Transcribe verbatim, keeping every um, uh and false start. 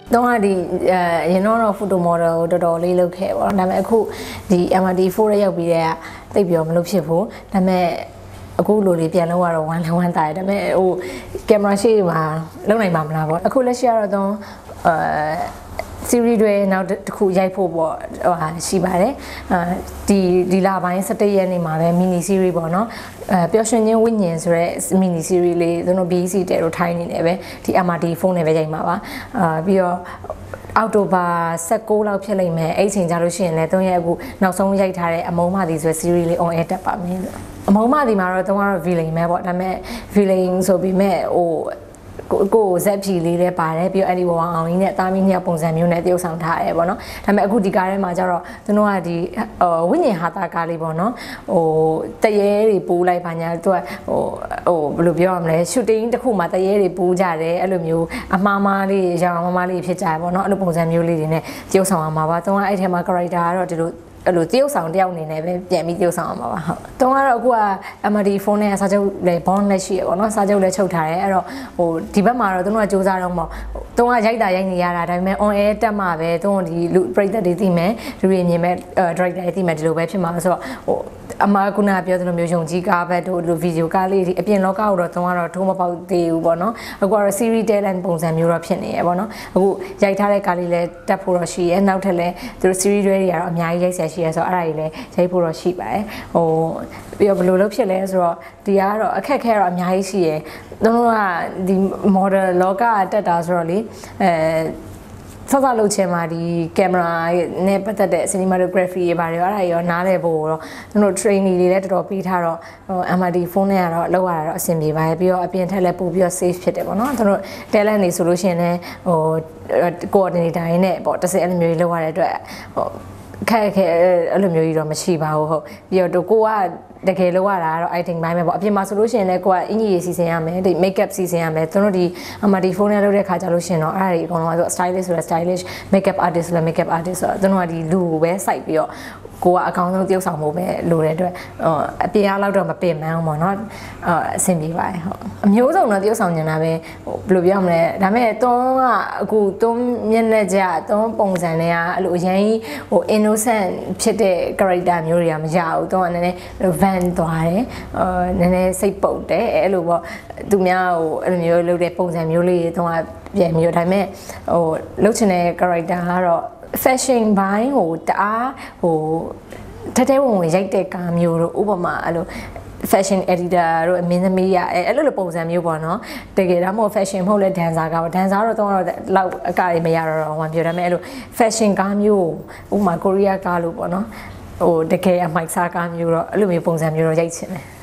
တော့ဒီအဲရင်တော့ photo model ကိုတော်တော်လေးလုပ်ခဲ့ပေါ့ဒါပေမဲ့အခုဒီ M R T four ရဲ့ရောက်ပြီးတဲ့ကတိတ်ပြောမလို့ဖြစ်ဘူးဒါပေမဲ့အခုလိုလေးပြန်လို့ရတော့one oneတာဒါပေမဲ့ဟိုကင်မရာရှိမှာလုံနိုင်ပါမလားပေါ့အခုလက်ရှိကတော့တော့အဲ series တွေနောက်တစ်ခုရိုက်ဖို့ပေါ့ဟိုဟာရှိပါတယ်အဲဒီဒီလပိုင်းsevenရက်နေ့မှာပဲ mini series ပေါ့နော်အဲပျော်ရွှင်ခြင်းဝိညာဉ်ဆိုရဲ mini series လေးသူတို့ B E C တဲတို့ထိုင်းနေတယ်ပဲဒီ M R T phone နဲ့ပဲရိုက်မှာပါအာပြီးတော့အောက်တိုဘာnineteenလောက်ဖြစ်လိမ့်မယ်အဲ့ချိန်ကြလို့ရှိရင်လည်းသုံးရက်အခုနောက်ဆုံးရိုက်ထားတဲ့အမုံမသည်ဆို series လေး on air တက်ပါမယ်အမုံမသည်မှာတော့တုံးကတော့ villain ပဲပေါ့ဒါပေမဲ့ villain ဆိုပြီးမဲ့ဟိုကိုကိုဇက်ဖြီလေးလည်းပါတယ်ပြီးတော့အဲ့ဒီဘဝအောင်ကြီးနဲ့တာမီးနှစ်ပုံစံမျိုးနဲ့တရုပ်ဆောင်ထားရဲပေါ့နော်ဒါပေမဲ့အခုဒီကားထဲမှာကျတော့သူတို့ကဒီဝိညာဉ်ဟာတာကားလေးပေါ့နော်ဟိုတရေတွေပိုးလိုက်ပါညာသူကဟိုဟိုဘယ်လိုပြောရမလဲရှူတင်းတစ်ခုမှာတရေတွေပိုးကြတယ်အဲ့လိုမျိုးအမှားမှားလေးရောင်အမှားမှားလေးဖြစ်ကြရပေါ့နော်အဲ့လိုပုံစံမျိုးလေးတွေနဲ့တရုပ်ဆောင်အောင်ပါပါသူကအဲ့ထဲမှာ character ကတော့ဒီလိုအဲ့လိုတရုပ်ဆောင်တယောက်အနေနဲ့ပဲပြန်ပြီးတရုပ်ဆောင်အောင်ပါပါဟုတ်။တုံးကတော့အခုက M R T phone နဲ့စာချုပ်လည်း bond လည်းရှိရပေါ့နော်စာချုပ်လည်းချုပ်ထားတယ်အဲ့တော့ဟိုဒီဘက်မှာတော့သူတို့ကစူးစမ်းတော့ပေါ့တုံးကရိုက်တာရိုက်နေရတာဒါပေမဲ့ on air တက်မှာပဲတုံးဒီလူပရိသတ်တွေသိမယ်လူတွေမြင်မဲ့ director တွေသိမယ်ဒီလိုပဲဖြစ်မှာဆိုတော့ဟိုအမကုနာပြောသလိုမျိုးယုံကြည်ကားဘက်တို့လိုဗီဒီယိုကားလေးတွေအပြင်လောကကိုတော့တုံးကတော့ထုံးမပေါက်သေးဘူးပေါ့နော်အခုကတော့ series talent ပုံစံမျိုးတော့ဖြစ်နေရပေါ့နော်အခုရိုက်ထားတဲ့ကားလေးလည်းတက်ဖို့တော့ရှိရဲနောက်ထပ်လည်းသူတို့ series တွေကတော့အများကြီးရိုက်ဆရာရှိရဲဆိုတော့အဲ့ဒါကြီးလည်းရိုက်ဖို့တော့ရှိပါတယ်ဟိုပြီးတော့ဘယ်လိုလုပ်ဖြစ်လဲဆိုတော့ဒီကတော့အခက်ခဲတော့အများကြီးရှိရဲသူတို့ကဒီ model လောကတက်တာဆိုတော့လေအဲဆော့ဆော့လုပ်ချင်မှာဒီကင်မရာနဲ့ပတ်သက်တဲ့ cinematography တွေပါတယ်အဲ့ဒါရောနားလည်ဖို့တော့သူတို့ training တွေလည်းတော်တော်ပေးထားတော့ဟို M R T phone နဲ့ကတော့လောက်ရတာတော့အဆင်ပြေပါတယ်ပြီးတော့အပြင်ထက်လည်းပို့ပြီးတော့ safe ဖြစ်တယ်ပေါ့နော်သူတို့ talent တွေဆိုလို့ရှိရင်လည်းဟို coordinator တွေနဲ့ပေါ့တစ်စက်အဲ့လိုမျိုးလောက်ရတဲ့အတွက်ဟိုခဲခဲအဲ့လိုမျိုးကြီးတော့မရှိပါဘူးဟုတ်ပြီးတော့ကိုကတကယ်လောက်ရတာကတော့ item ဘိုင်းပဲပေါ့အပြင်မှာဆိုလို့ရှိရင်လည်းကိုကအင်ကြီးရေးစီစဉ်ရမယ်ဒီ makeup စီစဉ်ရမယ်သူတို့ဒီ M R T phone နဲ့လုပ်တဲ့ခါကျလို့ရှိရင်တော့အဲ့ဒါတွေအကုန်လုံးက stylist ဆိုတော့ stylish makeup artist ဆိုတော့ makeup artist ဆိုတော့သူတို့ကဒီလူကိုပဲစိုက်ပြီးတော့ကိုကအကောင်းဆုံးတရုပ်ဆောင်ဖို့ပဲလိုတဲ့အတွက်အပြင်အားလောက်တော့မပင်ပန်းဘူးပေါ့နော်အဆင်ပြေပါတယ်ဟုတ်အမျိုးစုံတော့တရုပ်ဆောင်နေတာပဲဟိုဘယ်လိုပြောမလဲဒါပေမဲ့တွန်းကအခုတွန်းမျက်နှာကြတွန်းပုံစံတွေကအဲ့လိုအရင်ဟို innocent ဖြစ်တဲ့ character မျိုးတွေကမရဘူးတွန်းကနည်းနည်း van သွားတယ်အာနည်းနည်းစိတ်ပုတ်တယ်အဲ့လိုပေါ့သူများဟိုအဲ့လိုမျိုးလုပ်တဲ့ပုံစံမျိုးလေးတွန်းကပြန်မျိုးဒါပေမဲ့ဟိုလုပ်ချင်တဲ့ character ကတော့fashion ဘိုင်းဟိုတအားဟိုတတဲဝင်ဝင်ရိုက်တဲ့ကားမျိုးတို့ဥပမာအဲ့လို fashion editor တို့အမင်းသမီးရအဲ့လိုလိုပုံစံမျိုးပေါ့နော်တကယ်တော့မဟုတ် fashion မဟုတ်လဲ dancer ကပေါ့ dancer တော့တော့လောက်အကတွေမရတော့တော့ဟိုပြောဒါပေမဲ့အဲ့လို fashion ကားမျိုးဥပမာ Korea ကားလို့ပေါ့နော်ဟိုတကယ်အမိုက်စားကားမျိုးတော့အဲ့လိုမျိုးပုံစံမျိုးတော့ရိုက်ချင်တယ်